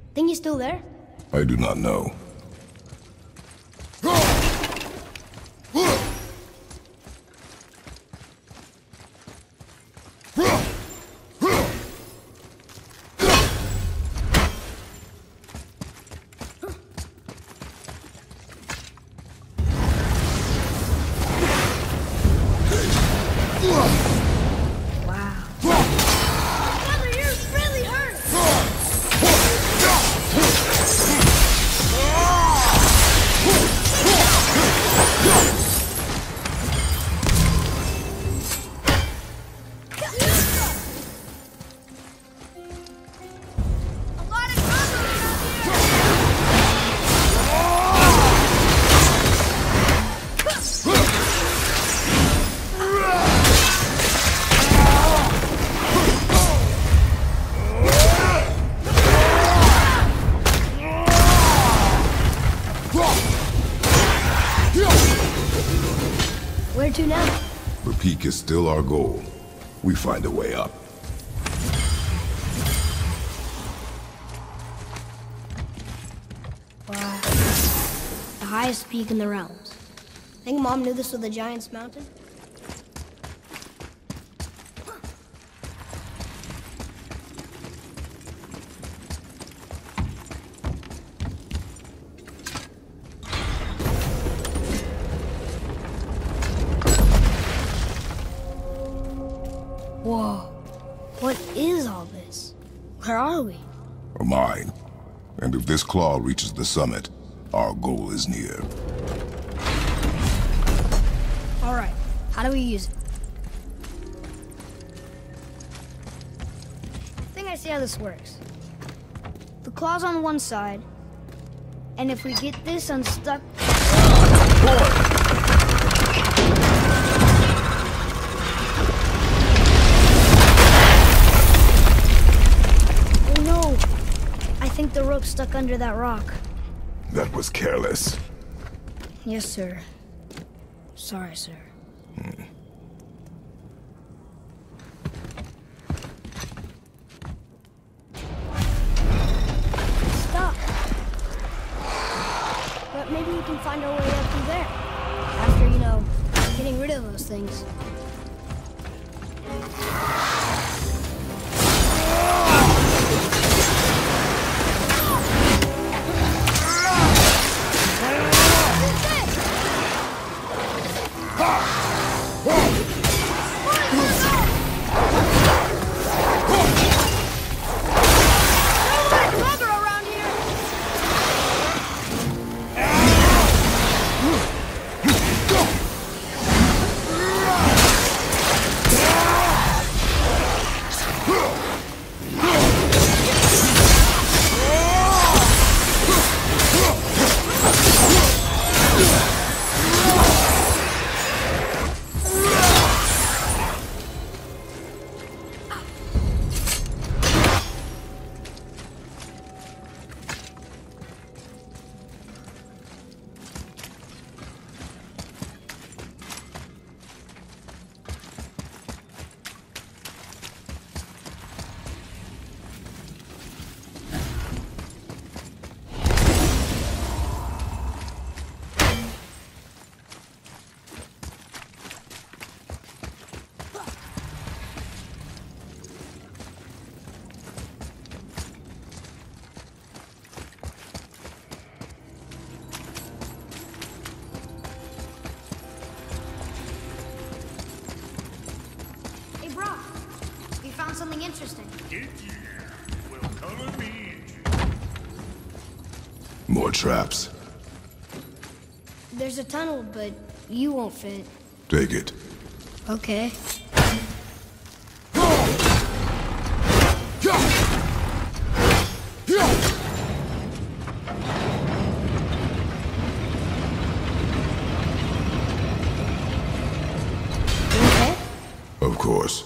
Think he's still there? I do not know. Where to now? The peak is still our goal. We find a way up. Wow. The highest peak in the realms. Think Mom knew this was the Giant's Mountain? Whoa. What is all this? Where are we? A mine. And if this claw reaches the summit, our goal is near. All right. How do we use it? I think I see how this works. The claw's on one side, and if we get this unstuck... Oh no! I think the rope's stuck under that rock. That was careless. Yes, sir. Sorry, sir. Stop. But maybe we can find our way up through there. After, you know, getting rid of those things. Something interesting. Well, color me. More traps. There's a tunnel, but you won't fit. Take it. Okay. You okay? Of course.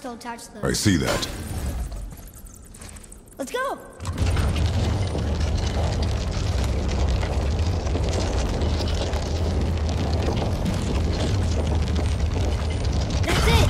to attach the... I see that. Let's go! That's it!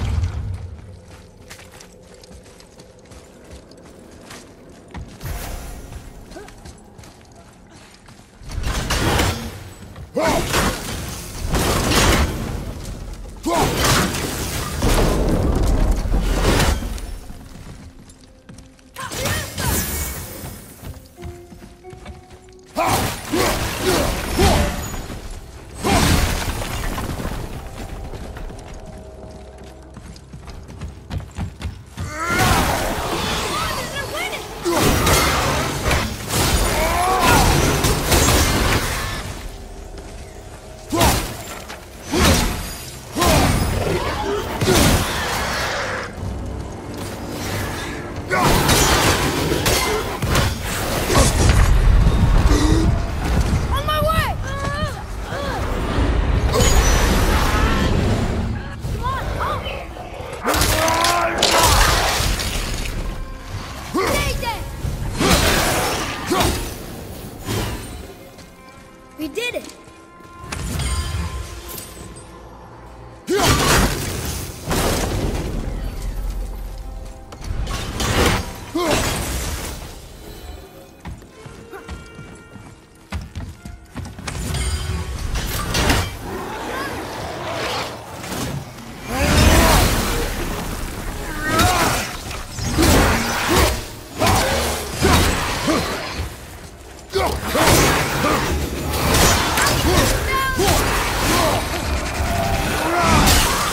We did it!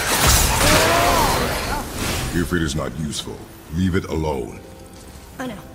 If it is not useful, leave it alone. I know.